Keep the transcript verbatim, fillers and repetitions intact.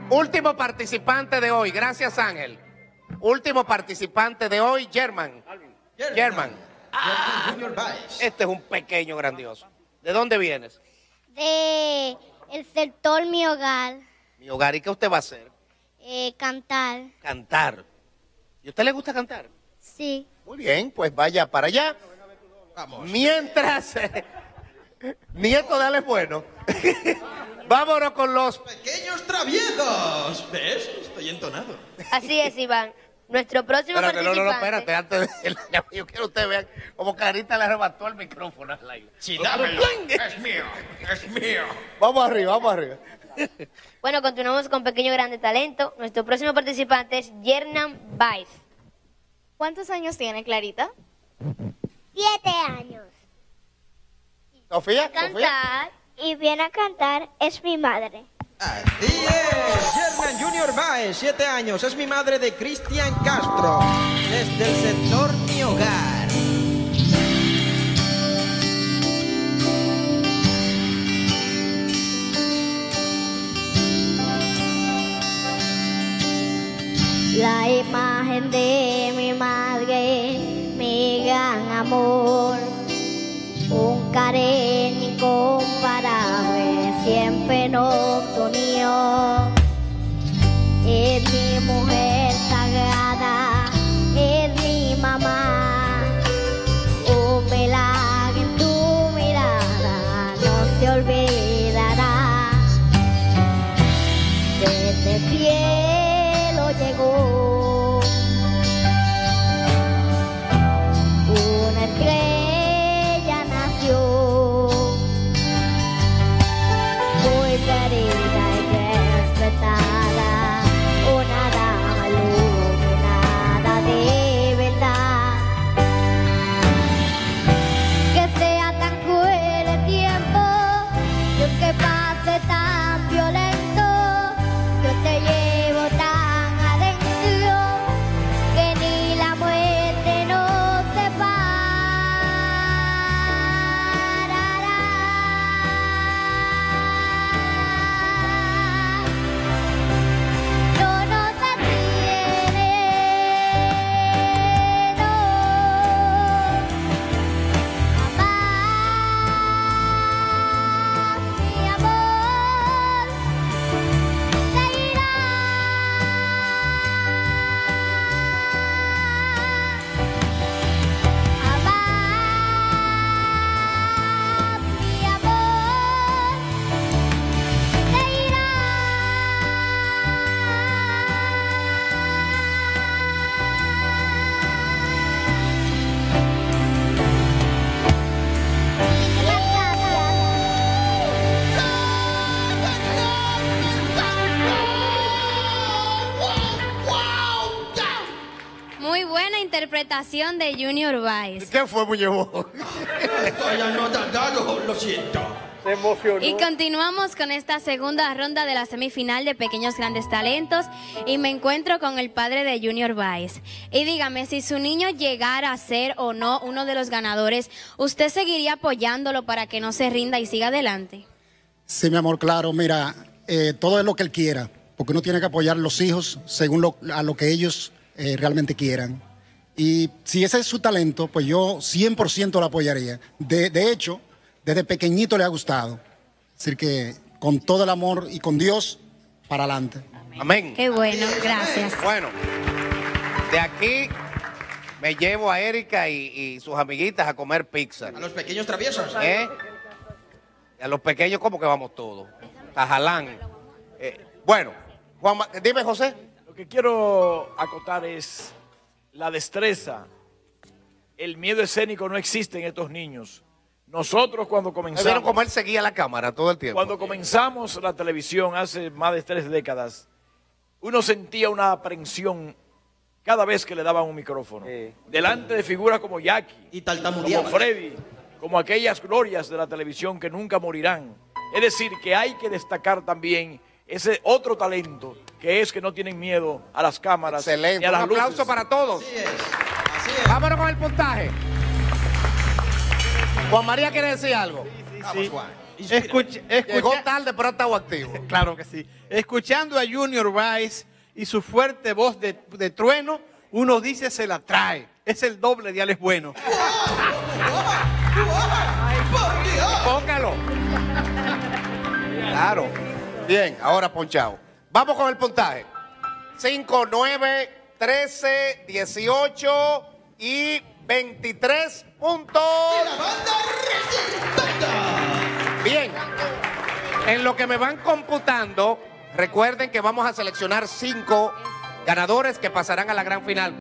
Último participante de hoy, gracias Ángel. Último participante de hoy, German. German. Ah, este es un pequeño grandioso. ¿De dónde vienes? De el sector Mi Hogar. Mi Hogar. ¿Y qué usted va a hacer? Eh, cantar. Cantar. ¿Y a usted le gusta cantar? Sí. Muy bien, pues vaya para allá. Vamos. Mientras... Nieto de Ale Bueno. Vámonos con los pequeños traviesos. ¿Ves? Estoy entonado. Así es, Iván. Nuestro próximo espérate, participante... No, no, no, espérate. Antes de... Yo quiero que ustedes vean como Carita le arrebató el micrófono al aire. Sí, dámelo. Es mío, es mío. Vamos arriba, vamos arriba. Bueno, continuamos con Pequeño Grande Talento. Nuestro próximo participante es Yernan Baez. ¿Cuántos años tiene Clarita? Siete años. Sofía, a cantar, Sofía. Y viene a cantar Es mi madre. Así es, Yernan Junior Baez, siete años, es mi madre de Cristian Castro, desde el sector Mi Hogar. La imagen de mi madre, mi gran amor, un cariño incomparable siempre nos unió. Es mi mujer sagrada, es mi mamá, un milagro en tu mirada no se olvidará. Desde el cielo llegó una estrella, nació muy querida y respetada, una dama iluminada de verdad. Que sea tan cruel el tiempo y aunque pase tan violento, yo te llevo tan adentro que ni la muerte nos separará. No nos detiene, no, jamás mi amor seguirá. Jamás mi amor seguirá. Muy buena interpretación de Junior Baez. ¿Qué fue, muñeco? Estoy anodado, lo siento. Se emocionó. Y continuamos con esta segunda ronda de la semifinal de Pequeños Grandes Talentos y me encuentro con el padre de Junior Baez. Y dígame, si su niño llegara a ser o no uno de los ganadores, ¿usted seguiría apoyándolo para que no se rinda y siga adelante? Sí, mi amor, claro, mira, eh, todo es lo que él quiera, porque uno tiene que apoyar a los hijos según lo, a lo que ellos eh, realmente quieran. Y si ese es su talento, pues yo cien por ciento lo apoyaría. De, de hecho, desde pequeñito le ha gustado. Es decir, que con todo el amor y con Dios, para adelante. Amén. Qué bueno, gracias. Bueno, de aquí me llevo a Erika y, y sus amiguitas a comer pizza. A los pequeños traviesos. ¿Eh? A los pequeños, ¿cómo que vamos todos? A Jalán. Eh, bueno, Juan, dime, José. Lo que quiero acotar es la destreza. El miedo escénico no existe en estos niños. Nosotros cuando comenzamos... ¿Vieron cómo él seguía la cámara todo el tiempo? Cuando comenzamos la televisión hace más de tres décadas, uno sentía una aprensión cada vez que le daban un micrófono. Sí. Delante de figuras como Jackie, y como Freddy, como aquellas glorias de la televisión que nunca morirán. Es decir, que hay que destacar también ese otro talento, que es que no tienen miedo a las cámaras. Excelente. Ni a las un aplauso luces. para todos. Así es. Así es. Vámonos con el puntaje. Juan María quiere decir algo. Sí, sí, Vamos, sí. Juan. Escuch- escucha- Llegó tarde, pero estaba activo. Claro que sí. Escuchando a Junior Baez y su fuerte voz de, de trueno, uno dice se la trae. Es el doble de Alex Bueno. Póngalo. Claro. Bien, ahora ponchado. Vamos con el puntaje. cinco, nueve, trece, dieciocho y veintitrés puntos. Bien. En lo que me van computando, recuerden que vamos a seleccionar cinco ganadores que pasarán a la gran final.